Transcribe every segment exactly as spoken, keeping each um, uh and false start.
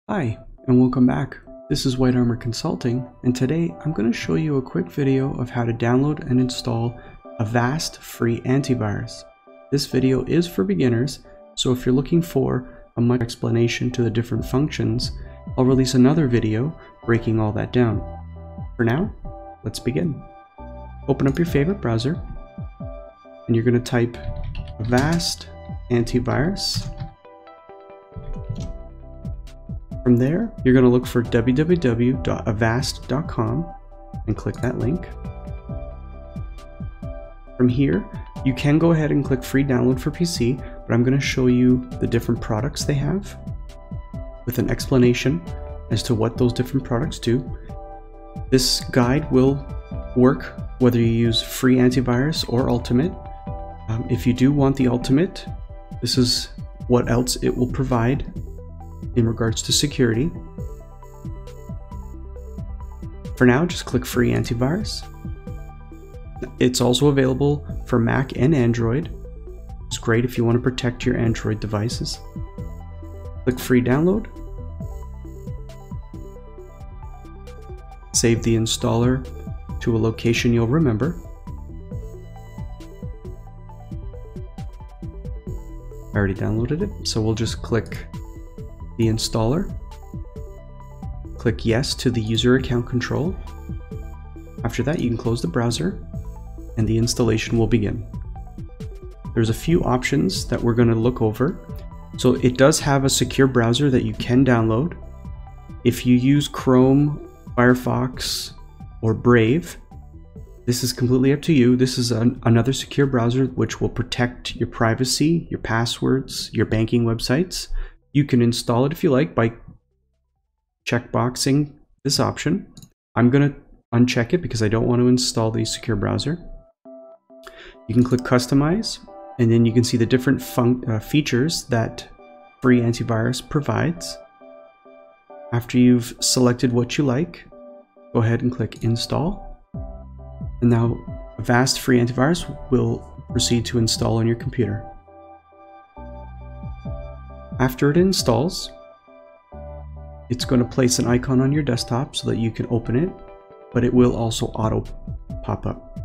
Hi, and welcome back. This is White Armor Consulting, and today I'm going to show you a quick video of how to download and install Avast free antivirus. This video is for beginners, so if you're looking for a much explanation to the different functions, I'll release another video breaking all that down. For now, let's begin. Open up your favorite browser, and you're going to type Avast Antivirus. From there, you're going to look for w w w dot avast dot com and click that link. From here, you can go ahead and click free download for P C, but I'm going to show you the different products they have with an explanation as to what those different products do. This guide will work whether you use free antivirus or ultimate. Um, if you do want the ultimate, this is what else it will provide in regards to security. For now, just click free antivirus. It's also available for Mac and Android. It's great if you want to protect your Android devices. Click free download. Save the installer to a location you'll remember. I already downloaded it, so we'll just click the installer. Click yes to the user account control. After that, you can close the browser and the installation will begin. There's a few options that we're going to look over. So it does have a secure browser that you can download. If you use Chrome, Firefox, or Brave, this is completely up to you. This is an, another secure browser which will protect your privacy, your passwords, your banking websites. You can install it if you like by checkboxing this option. I'm going to uncheck it because I don't want to install the secure browser. You can click customize, and then you can see the different fun uh, features that free antivirus provides. After you've selected what you like, go ahead and click install. And now Avast free antivirus will proceed to install on your computer. After it installs, it's going to place an icon on your desktop so that you can open it, but it will also auto pop up.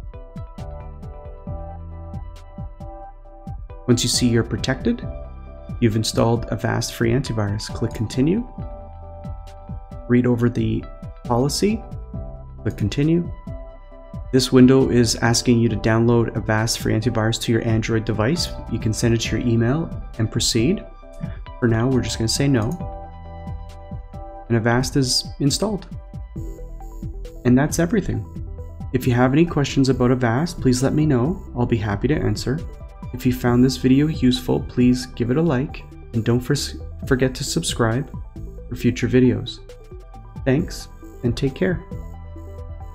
Once you see you're protected, you've installed Avast free antivirus. Click continue. Read over the policy. Click continue. This window is asking you to download Avast free antivirus to your Android device. You can send it to your email and proceed. For now, we're just going to say no. And Avast is installed. And that's everything. If you have any questions about Avast, please let me know. I'll be happy to answer. If you found this video useful, please give it a like. And don't for forget to subscribe for future videos. Thanks, and take care.